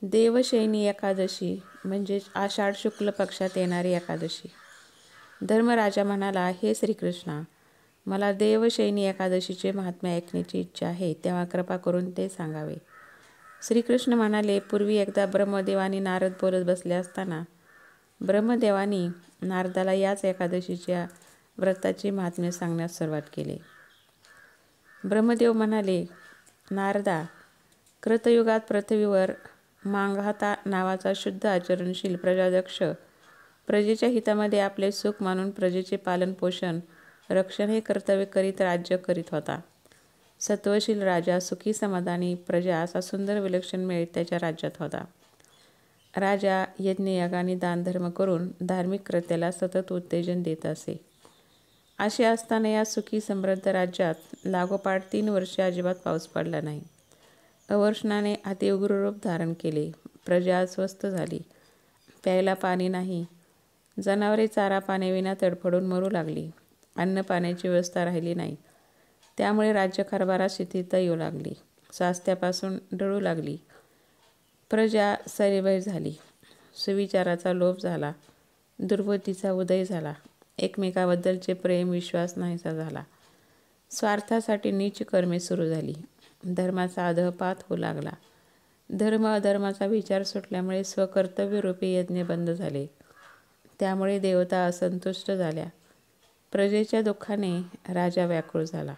देवशयनी एकादशी म्हणजेच आषाढ शुक्ल पक्षात येणारी एकादशी. धर्मराजा म्हणाला, हे श्रीकृष्णा, मला देवशयनी एकादशीचे महात्म्य ऐकण्याची इच्छा आहे, तेव्हा कृपा करून ते सांगावे. श्रीकृष्ण म्हणाले, पूर्वी एकदा ब्रह्मदेव आणि नारद बोलत बसले असताना ब्रह्मदेवानी नारदाला याच एकादशीच्या व्रताचे महात्म्य सांगण्यास सुरुवात केली. ब्रह्मदेव म्हणाले, नारदा, कृतयुगात पृथ्वीवर मांधाता नावाचा शुद्ध आचरणशील प्रजादक्ष प्रजेच्या हितामध्ये आपले सुख मानून प्रजेचे पालन पोषण रक्षण हे कर्तव्य करीत राज्य करीत होता. सत्वशील राजा सुखी समाधानी प्रजा असा सुंदर विलक्षण मेळ त्याच्या राज्यात होता. राजा यज्ञयाग आणि दानधर्म करून धार्मिक कृत्याला सतत उत्तेजन देत असे. असे असताना या सुखी समृद्ध राज्यात लागोपाठ 3 वर्षे अजिबात पाऊस पडला नाही. अवर्षणाने अतिउग्र रूप धारण केले. प्रजा अस्वस्थ झाली. प्यायला पाणी नाही. जनावरे चारा पाण्याविना तडफडून मरू लागली. अन्न पाण्याची व्यवस्था राहिली नाही. त्यामुळे राज्यकारभारात शिथिलता येऊ लागली. स्वास्थ्यापासून ढळू लागली. प्रजा सरेबैर झाली. सुविचाराचा लोप झाला. दुर्बुद्धीचा उदय झाला. एकमेकाबद्दलचे प्रेम विश्वास नाहीसा झाला. स्वार्थासाठी नीच कर्मे सुरू झाली. धर्माचा अधःपात होऊ लागला. धर्म अधर्माचा विचार सुटल्यामुळे स्वकर्तव्यरूपी यज्ञ बंद झाले. त्यामुळे देवता असंतुष्ट झाल्या. प्रजेच्या दुःखाने राजा व्याकुळ झाला.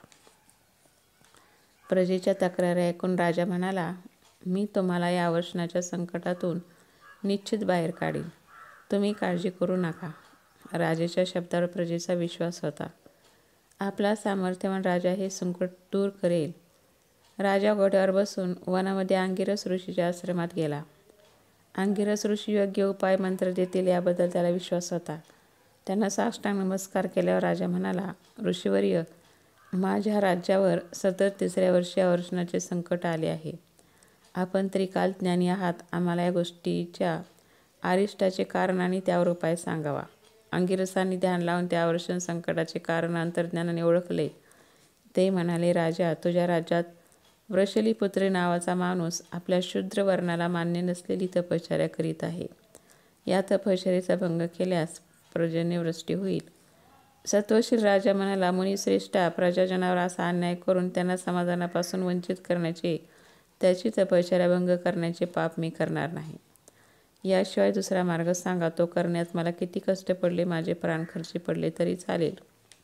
प्रजेच्या तक्रारी ऐकून राजा म्हणाला, मी तुम्हाला या अवर्षणाच्या संकटातून निश्चित बाहेर काढीन. तुम्ही काळजी करू नका. राजाच्या शब्दावर प्रजेचा विश्वास होता. आपला सामर्थ्यवान राजा हे संकट दूर करेल. राजा घोड्यावर बसून वनामध्ये अंगिरस ऋषीच्या आश्रमात गेला. अंगिरस ऋषी योग्य उपाय मंत्र देतील याबद्दल त्याला विश्वास होता. त्यांना साष्टांग नमस्कार केल्यावर राजा म्हणाला, ऋषीवर्य, माझ्या राज्यावर सतत 3ऱ्या वर्षी अवर्षणाचे संकट आले आहे. आपण त्रिकालज्ञानी आहात. आम्हाला या गोष्टीच्या अरिष्टाचे कारण आणि त्यावर उपाय सांगावा. अंगिरसांनी ध्यान लावून त्या अवर्षण संकटाचे कारण अंतर्ज्ञानाने ओळखले. ते म्हणाले, राजा, तुझ्या राज्यात वृषलीपुत्री नावाचा माणूस आपल्या शूद्र वर्णाला मान्य नसलेली तपश्चर्या करीत आहे. या तपश्चर्येचा भंग केल्यास पर्जन्यवृष्टी होईल. सत्वशील राजा म्हणाला, मुनिश्रेष्ठा, प्रजाजनावर असा अन्याय करून त्यांना समाधानापासून वंचित करण्याचे, त्याची तपश्चर्या भंग करण्याचे पाप मी करणार नाही. याशिवाय दुसरा मार्ग सांगा. तो करण्यास मला किती कष्ट पडले, माझे प्राण खर्ची पडले तरी चालेल,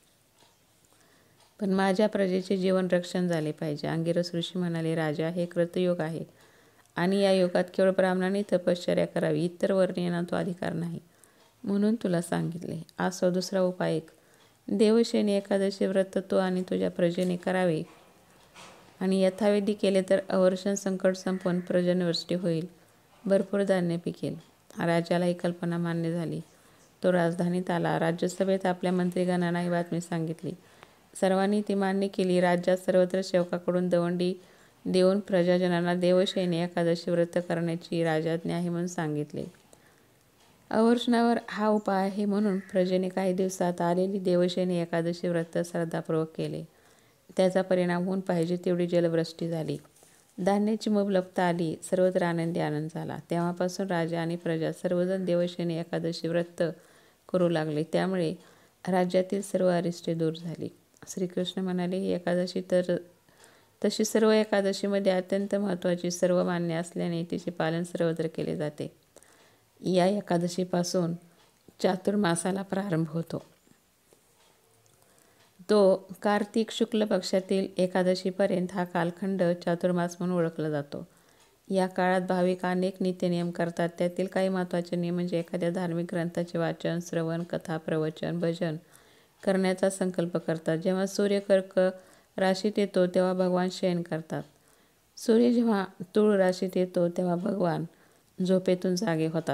पण माझ्या प्रजेचे जीवन रक्षण झाले पाहिजे. अंगिरस ऋषी म्हणाले, राजा, हे कृतयुग आहे आणि या युगात केवळ ब्राह्मणांनी तपश्चर्या करावी. इतर वर्णीयांना तो अधिकार नाही. म्हणून तुला सांगितले. असो, दुसरा उपाय ऐक. देवशयनी एकादशी व्रत तू आणि तुझ्या प्रजेने करावे आणि यथाविधी केले तर अवर्षण संकट संपून पर्जन्यवृष्टी होईल. भरपूर धान्य पिकेल. राजाला ही कल्पना मान्य झाली. तो राजधानीत आला. राज्यसभेत आपल्या मंत्रीगणांना ही बातमी सांगितली. सर्वांनी ती मान्य केली. राज्यात सर्वत्र सेवकाकडून दवंडी देऊन प्रजाजनांना देवशयनी एकादशी व्रत करण्याची राजाज्ञा आहे म्हणून सांगितले. अवर्षणावर हा उपाय आहे म्हणून प्रजेने काही दिवसात आलेली देवशयनी एकादशी व्रत श्रद्धापूर्वक केले. त्याचा परिणाम होऊन पाहिजे तेवढी जलवृष्टी झाली. धान्याची मुबलकता आली. सर्वत्र आनंदी आनंद झाला. तेव्हापासून राजा आणि प्रजा सर्वजण देवशयनी एकादशी व्रत करू लागले. त्यामुळे राज्यातील सर्व अरिष्टे दूर झाली. श्रीकृष्ण म्हणाले, ही एकादशी तर तशी सर्व एकादशीमध्ये अत्यंत महत्त्वाची, सर्वमान्य असल्याने तिचे पालन सर्वत्र केले जाते. या एकादशीपासून चातुर्मासाला प्रारंभ होतो. तो कार्तिक शुक्ल पक्षातील एकादशीपर्यंत हा कालखंड चातुर्मास म्हणून ओळखला जातो. या काळात भाविक अनेक नित्यनियम करतात. त्यातील काही महत्त्वाचे नियम म्हणजे एखाद्या धार्मिक ग्रंथाचे वाचन, श्रवण, कथा, प्रवचन, भजन करण्याचा संकल्प करतात. जेव्हा सूर्य कर्क राशीत येतो तेव्हा भगवान शयन करतात. सूर्य जेव्हा तुळ राशीत येतो तेव्हा भगवान झोपेतून जागे होतात.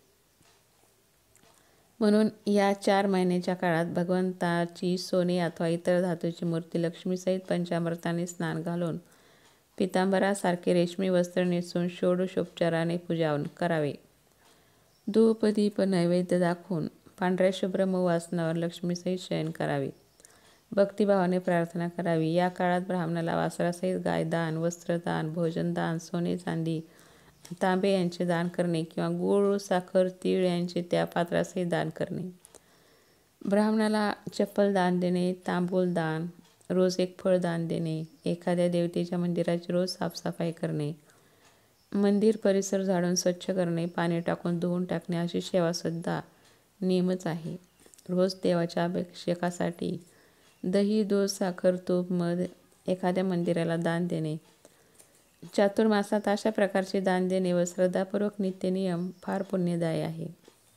म्हणून या 4 महिन्याच्या काळात भगवंताची सोने अथवा इतर धातूची मूर्ती लक्ष्मीसहित पंचामृताने स्नान घालून पितांबरासारखे रेशमी वस्त्र नेसून षोडशोपचाराने पूजा करावे. धूप दीप नैवेद्य दाखवून पांढऱ्या शुभ्र मऊ आसनावर लक्ष्मीसहित शयन करावे. भक्तिभावाने प्रार्थना करावी. या काळात ब्राह्मणाला वासरासहित गायदान, वस्त्रदान, भोजनदान, सोने चांदी तांबे यांचे दान करणे किंवा गूळ, साखर, तीळ यांचे त्या पात्रासही दान करणे. ब्राह्मणाला चप्पल दान देणे, तांबूल दान, रोज एक फळ दान देणे, एखाद्या देवतेच्या मंदिराची रोज साफसफाई करणे, मंदिर परिसर झाडून स्वच्छ करणे, पाणी टाकून धुवून टाकणे अशी सेवासुद्धा नियमच आहे. रोज देवाच्या अभिषेकासाठी दही, दूध, साखर, तूप, मध एखाद्या मंदिराला दान देणे. चातुर्मासात अशा प्रकारचे दान देणे व श्रद्धापूर्वक नित्यनियम फार पुण्यदायी आहे.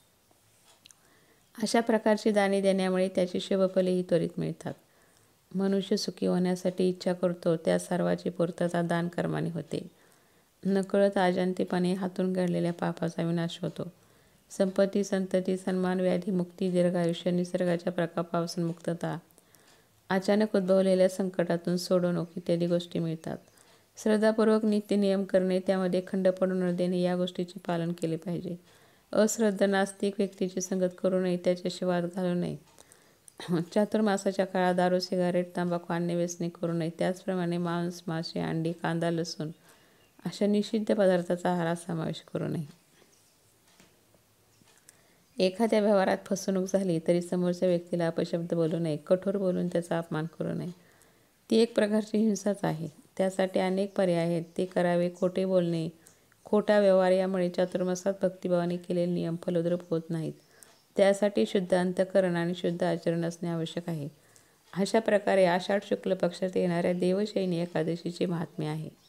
अशा प्रकारची दाने देण्यामुळे त्याची शुभफलेही त्वरित मिळतात. मनुष्य सुखी होण्यासाठी इच्छा करतो त्या सर्वाची पूर्तता दानकर्माने होते. नकळत अजाणतेपणे हातून घडलेल्या पापाचा विनाश होतो. संपत्ती, संतती, सन्मान, व्याधी, मुक्ती, दीर्घायुष्य, निसर्गाच्या प्रकोपापासून मुक्तता, अचानक उद्भवलेल्या संकटातून सोडवणूक इत्यादी गोष्टी मिळतात. श्रद्धापूर्वक नित्यनियम करणे, त्यामध्ये खंड पडू न देणे या गोष्टीचे पालन केले पाहिजे. अश्रद्ध नास्तिक व्यक्तीची संगत करू नये, त्याच्याशी वाद घालू नये. चातुर्मासाच्या काळात दारू, सिगारेट, तंबाखू, अन्य व्यसने करू नये. त्याचप्रमाणे मांस, मासे, अंडी, कांदा, लसूण अशा निषिद्ध पदार्थाचा आहारात समावेश करू नये. एखाद्या व्यवहारात फसवणूक झाली तरी समोरच्या व्यक्तीला अपशब्द बोलू नये, कठोर बोलून त्याचा अपमान करू नये. ती एक प्रकारची हिंसाच आहे. त्यासाठी अनेक पर्याय आहेत, ते करावे. खोटे बोलणे, खोटा व्यवहार यामुळे चातुर्मासात भक्तिभावाने केलेले नियम फलद्रूप होत नाहीत. त्यासाठी शुद्ध अंतःकरण आणि शुद्ध आचरण असणे आवश्यक आहे. अशा प्रकारे आषाढ शुक्ल पक्षात येणाऱ्या देवशयनी एकादशीचे महात्म्य आहे.